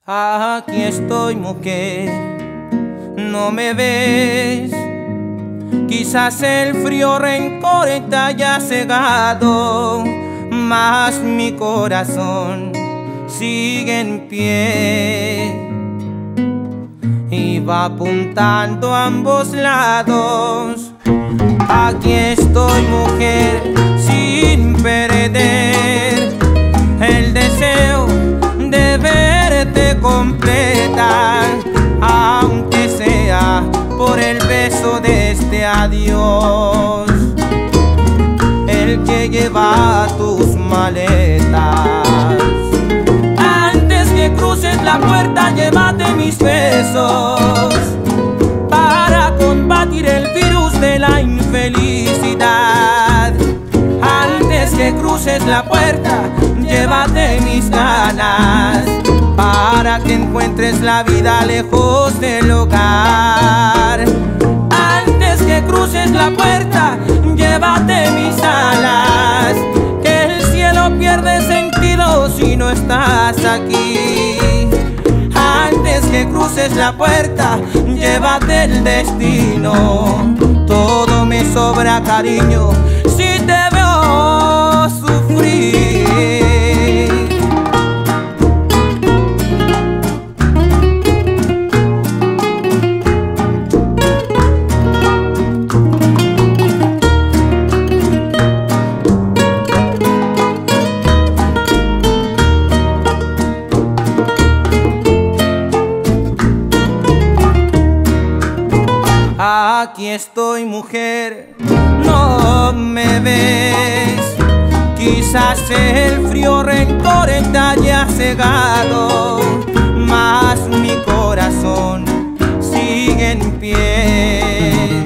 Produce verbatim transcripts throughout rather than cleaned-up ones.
Aquí estoy, mujer, no me ves. Quizás el frío rencor te haya cegado, mas mi corazón sigue en pie y va apuntando a ambos lados. Aquí estoy, mujer, sin perder el deseo de verte completa, aunque sea por el beso de este adiós, el que lleva tus maletas. Antes que cruces la puerta, llévate mis besos para combatir el virus de la infelicidad. Antes que cruces la puerta, llévate mis ganas para que encuentres la vida lejos del hogar. Antes que cruces la puerta, llévate mis alas, que el cielo pierde sentido si no estás aquí. Antes que cruces la puerta, llévate el destino. Todo me sobra, cariño, si te veo sufrir. Aquí estoy, mujer, no me ves. Quizás el frío rencor te haya cegado, mas mi corazón sigue en pie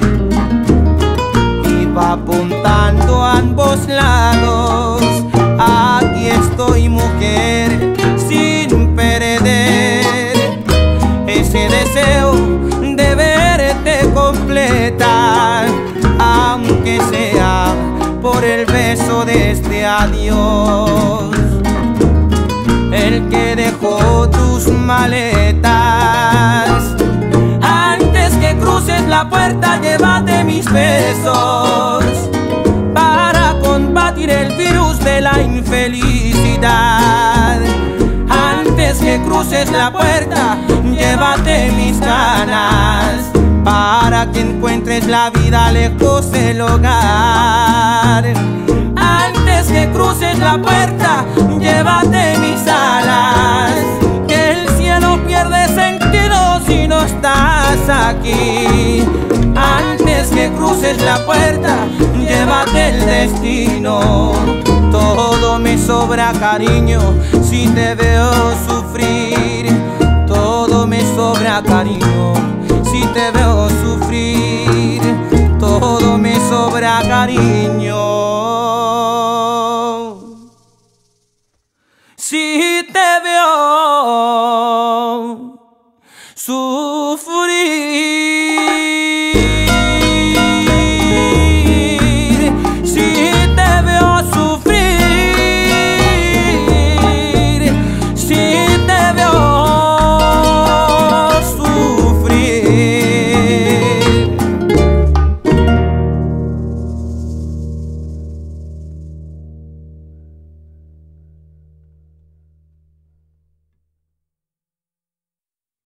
y va apuntando a ambos lados. Aquí estoy, mujer, sin perder ese deseo de verte completa, aunque sea por el beso de este adiós, el que dejó tus maletas. Antes que cruces la puerta, llévate mis besos para combatir el virus de la infelicidad. Antes que cruces la puerta, llévate mis ganas para que encuentres la vida lejos del hogar. Antes que cruces la puerta, llévate mis alas, que el cielo pierde sentido si no estás aquí. Antes que cruces la puerta, llévate el destino. Todo me sobra, cariño, si te veo sufrir.